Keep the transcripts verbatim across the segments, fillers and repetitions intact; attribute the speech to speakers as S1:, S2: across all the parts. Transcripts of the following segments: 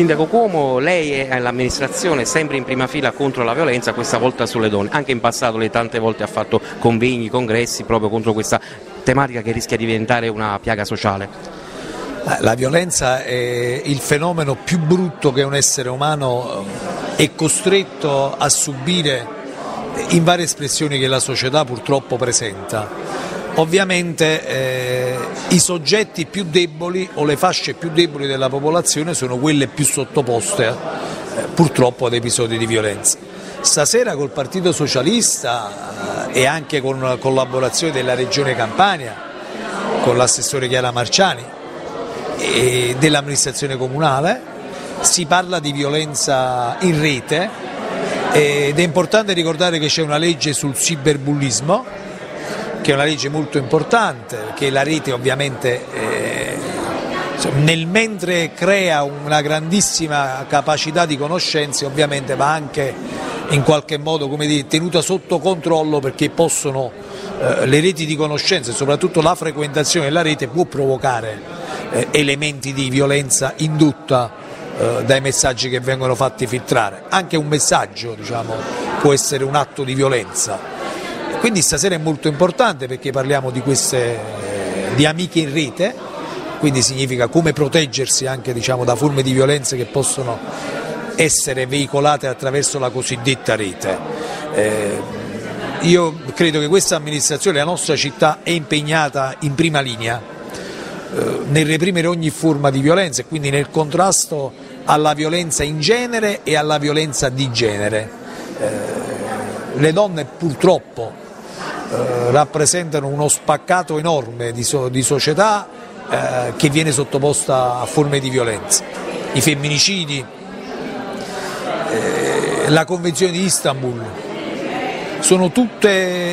S1: Sindaco Cuomo, lei è l'amministrazione sempre in prima fila contro la violenza, questa volta sulle donne. Anche in passato lei tante volte ha fatto convegni, congressi proprio contro questa tematica che rischia di diventare una piaga sociale.
S2: La violenza è il fenomeno più brutto che un essere umano è costretto a subire in varie espressioni che la società purtroppo presenta. Ovviamente eh, i soggetti più deboli o le fasce più deboli della popolazione sono quelle più sottoposte eh, purtroppo ad episodi di violenza. Stasera col Partito Socialista eh, e anche con collaborazione della Regione Campania, con l'assessore Chiara Marciani e dell'amministrazione comunale, si parla di violenza in rete ed è importante ricordare che c'è una legge sul cyberbullismo, che è una legge molto importante, perché la rete ovviamente eh, nel mentre crea una grandissima capacità di conoscenze, ovviamente va anche in qualche modo, come dire, tenuta sotto controllo, perché possono eh, le reti di conoscenze, soprattutto la frequentazione della rete può provocare eh, elementi di violenza indotta eh, dai messaggi che vengono fatti filtrare. Anche un messaggio, diciamo, può essere un atto di violenza. Quindi stasera è molto importante perché parliamo di queste di amiche in rete, quindi significa come proteggersi anche, diciamo, da forme di violenza che possono essere veicolate attraverso la cosiddetta rete. Eh, io credo che questa amministrazione, la nostra città, è impegnata in prima linea eh, nel reprimere ogni forma di violenza e quindi nel contrasto alla violenza in genere e alla violenza di genere. Eh, le donne purtroppo Eh, rappresentano uno spaccato enorme di, so, di società eh, che viene sottoposta a forme di violenza. I femminicidi, eh, la Convenzione di Istanbul, sono tutte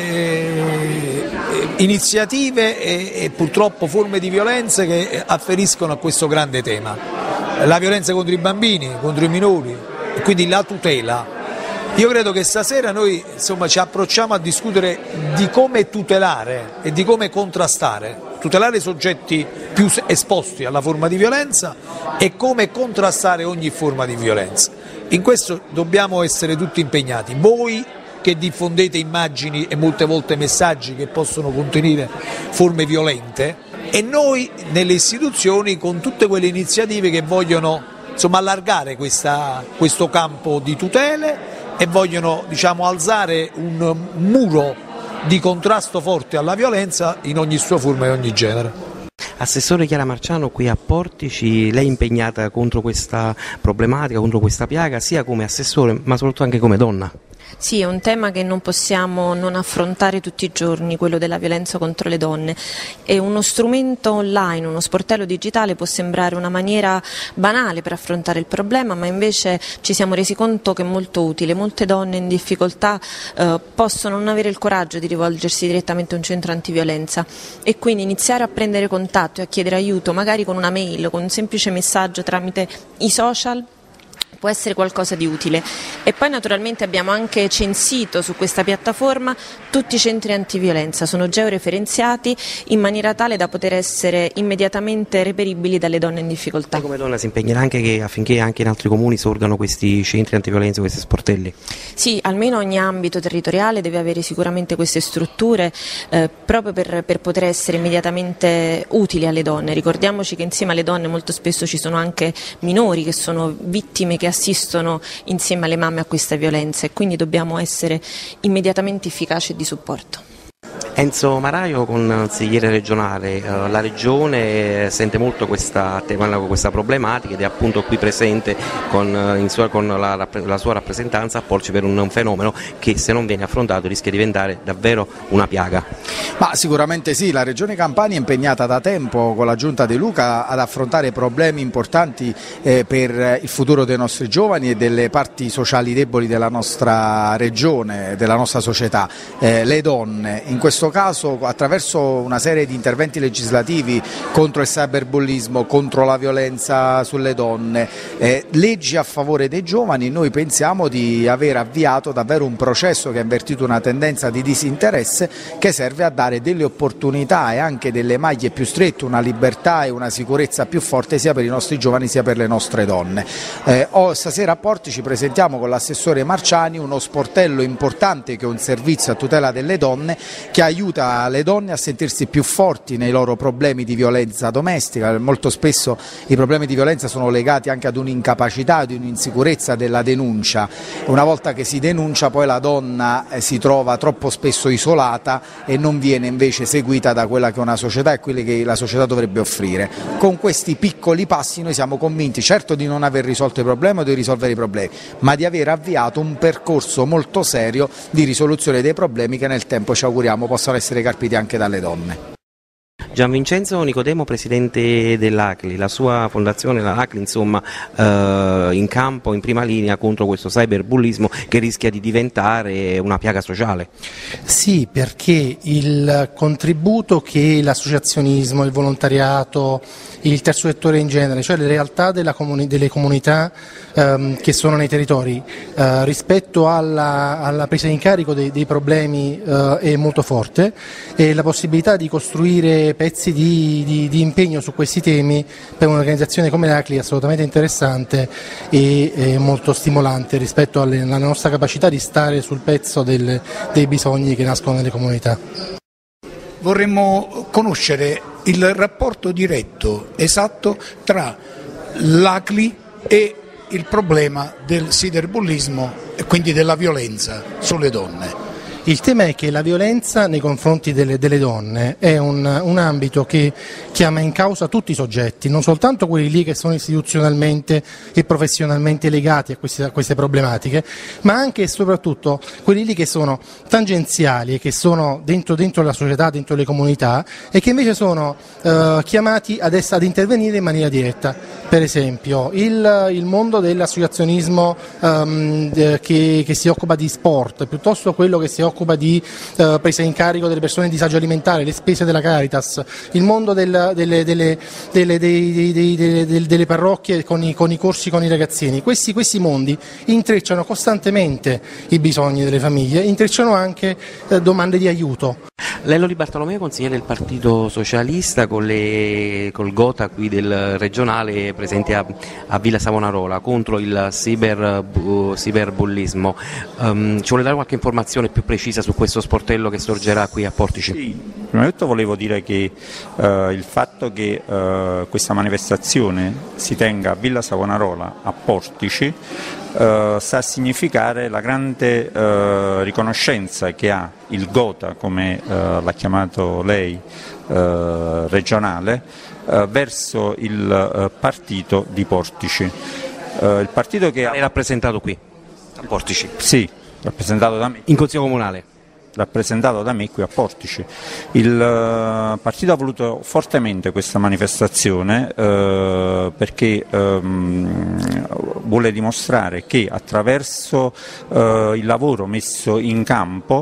S2: eh, iniziative e, e purtroppo forme di violenza che afferiscono a questo grande tema. La violenza contro i bambini, contro i minori e quindi la tutela. Io credo che stasera noi, insomma, ci approcciamo a discutere di come tutelare e di come contrastare, tutelare i soggetti più esposti alla forma di violenza e come contrastare ogni forma di violenza. In questo dobbiamo essere tutti impegnati, voi che diffondete immagini e molte volte messaggi che possono contenere forme violente e noi nelle istituzioni con tutte quelle iniziative che vogliono, insomma, allargare questa, questo campo di tutele e vogliono, diciamo, alzare un muro di contrasto forte alla violenza in ogni sua forma e ogni genere.
S1: Assessore Chiara Marciano, qui a Portici, lei è impegnata contro questa problematica, contro questa piaga, sia come assessore ma soprattutto anche come donna.
S3: Sì, è un tema che non possiamo non affrontare tutti i giorni, quello della violenza contro le donne. E uno strumento online, uno sportello digitale può sembrare una maniera banale per affrontare il problema, ma invece ci siamo resi conto che è molto utile. Molte donne in difficoltà eh, possono non avere il coraggio di rivolgersi direttamente a un centro antiviolenza e quindi iniziare a prendere contatto e a chiedere aiuto, magari con una mail, con un semplice messaggio tramite i social, può essere qualcosa di utile. E poi naturalmente abbiamo anche censito su questa piattaforma tutti i centri antiviolenza, sono georeferenziati in maniera tale da poter essere immediatamente reperibili dalle donne in difficoltà.
S1: E come donna si impegnerà anche che, affinché anche in altri comuni sorgano questi centri antiviolenza, questi sportelli?
S3: Sì, almeno ogni ambito territoriale deve avere sicuramente queste strutture eh, proprio per, per poter essere immediatamente utili alle donne. Ricordiamoci che insieme alle donne molto spesso ci sono anche minori che sono vittime che assistono insieme alle mamme a questa violenza e quindi dobbiamo essere immediatamente efficaci e di supporto.
S1: Enzo Maraio, consigliere regionale, la Regione sente molto questa, questa problematica ed è appunto qui presente con, in sua, con la, la sua rappresentanza a porci per un, un fenomeno che se non viene affrontato rischia di diventare davvero una piaga.
S4: Ma sicuramente sì, la Regione Campania è impegnata da tempo con la Giunta De Luca ad affrontare problemi importanti eh, per il futuro dei nostri giovani e delle parti sociali deboli della nostra regione, della nostra società, eh, le donne. In questo questo caso attraverso una serie di interventi legislativi contro il cyberbullismo, contro la violenza sulle donne, eh, leggi a favore dei giovani, noi pensiamo di aver avviato davvero un processo che ha invertito una tendenza di disinteresse che serve a dare delle opportunità e anche delle maglie più strette, una libertà e una sicurezza più forte sia per i nostri giovani sia per le nostre donne. Eh, oh, stasera a Portici presentiamo con l'assessore Marciani uno sportello importante che è un servizio a tutela delle donne che aiuta le donne a sentirsi più forti nei loro problemi di violenza domestica. Molto spesso i problemi di violenza sono legati anche ad un'incapacità, ad un'insicurezza della denuncia. Una volta che si denuncia poi la donna eh, si trova troppo spesso isolata e non viene invece seguita da quella che è una società e quelli che la società dovrebbe offrire. Con questi piccoli passi noi siamo convinti certo di non aver risolto i problemi o di risolvere i problemi, ma di aver avviato un percorso molto serio di risoluzione dei problemi che nel tempo ci auguriamo possano essere carpiti anche dalle donne.
S1: Gianvincenzo Nicodemo, presidente dell'A C L I, la sua fondazione, la A C L I, insomma, eh, in campo, in prima linea contro questo cyberbullismo che rischia di diventare una piaga sociale.
S5: Sì, perché il contributo che l'associazionismo, il volontariato, il terzo settore in genere, cioè le realtà della comuni- delle comunità ehm, che sono nei territori, eh, rispetto alla, alla presa in carico dei, dei problemi eh, è molto forte, e la possibilità di costruire pezzi di, di, di impegno su questi temi per un'organizzazione come l'A C L I è assolutamente interessante e, e molto stimolante rispetto alle, alla nostra capacità di stare sul pezzo del, dei bisogni che nascono nelle comunità.
S6: Vorremmo conoscere il rapporto diretto, esatto, tra l'A C L I e il problema del cyberbullismo e quindi della violenza sulle donne.
S5: Il tema è che la violenza nei confronti delle, delle donne è un, un ambito che chiama in causa tutti i soggetti, non soltanto quelli lì che sono istituzionalmente e professionalmente legati a queste, a queste problematiche, ma anche e soprattutto quelli lì che sono tangenziali e che sono dentro, dentro la società, dentro le comunità e che invece sono eh, chiamati ad, ess- ad intervenire in maniera diretta. Per esempio il, il mondo dell'associazionismo um, che, che si occupa di sport, piuttosto quello che si occupa di uh, presa in carico delle persone in disagio alimentare, le spese della Caritas, il mondo del, delle, delle, delle, dei, dei, dei, delle, delle parrocchie con i, con i corsi con i ragazzini. Questi, questi mondi intrecciano costantemente i bisogni delle famiglie, intrecciano anche uh, domande di aiuto.
S1: Lello Di Bartolomeo, consigliere del Partito Socialista, con le, col Gota qui del regionale presente a, a Villa Savonarola contro il cyber, bu, cyberbullismo. Um, ci vuole dare qualche informazione più precisa su questo sportello che sorgerà qui a Portici?
S7: Sì, prima di tutto volevo dire che uh, il fatto che uh, questa manifestazione si tenga a Villa Savonarola a Portici Uh, sta a significare la grande uh, riconoscenza che ha il Gota, come uh, l'ha chiamato lei, uh, regionale, uh, verso il uh, partito di Portici. Uh, il partito che ha...
S1: È rappresentato qui, a Portici?
S7: Sì, rappresentato da me.
S1: In Consiglio Comunale?
S7: Rappresentato da me qui a Portici. Il uh, partito ha voluto fortemente questa manifestazione uh, perché um, vuole dimostrare che attraverso uh, il lavoro messo in campo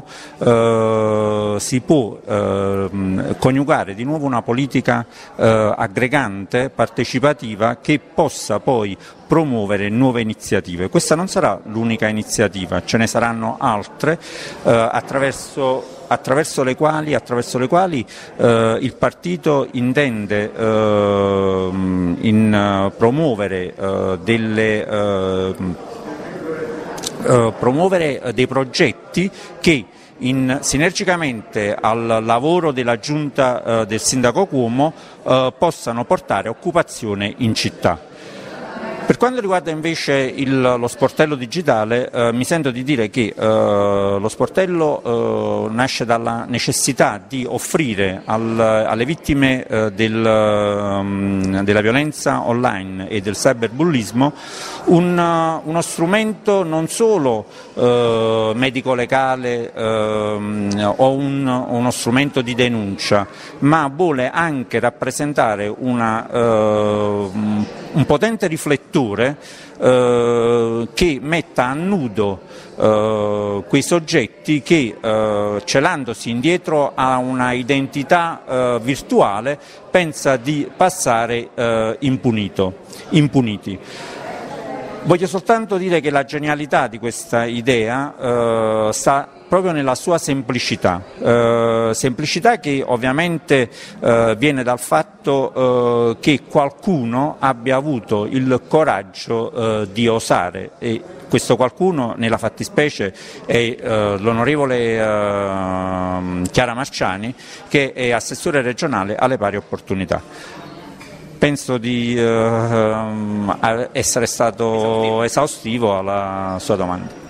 S7: uh, si può uh, coniugare di nuovo una politica uh, aggregante, partecipativa, che possa poi promuovere nuove iniziative. Questa non sarà l'unica iniziativa, ce ne saranno altre eh, attraverso, attraverso le quali, attraverso le quali eh, il partito intende eh, in, uh, promuovere, uh, delle, uh, uh, promuovere dei progetti che In, sinergicamente al lavoro della giunta eh, del sindaco Cuomo eh, possano portare occupazione in città. Per quanto riguarda invece il, lo sportello digitale, eh, mi sento di dire che eh, lo sportello eh, nasce dalla necessità di offrire al, alle vittime eh, del, um, della violenza online e del cyberbullismo un, uh, uno strumento non solo eh, medico-legale eh, o un, uno strumento di denuncia, ma vuole anche rappresentare una, eh, un potente riflettore eh, che metta a nudo eh, quei soggetti che, eh, celandosi indietro a una identità eh, virtuale, pensa di passare eh, impunito, impuniti. Voglio soltanto dire che la genialità di questa idea eh, sta proprio nella sua semplicità, eh, semplicità che ovviamente eh, viene dal fatto eh, che qualcuno abbia avuto il coraggio eh, di osare, e questo qualcuno nella fattispecie è eh, l'onorevole eh, Chiara Marciani, che è assessore regionale alle pari opportunità. Penso di eh, essere stato esaustivo alla sua domanda.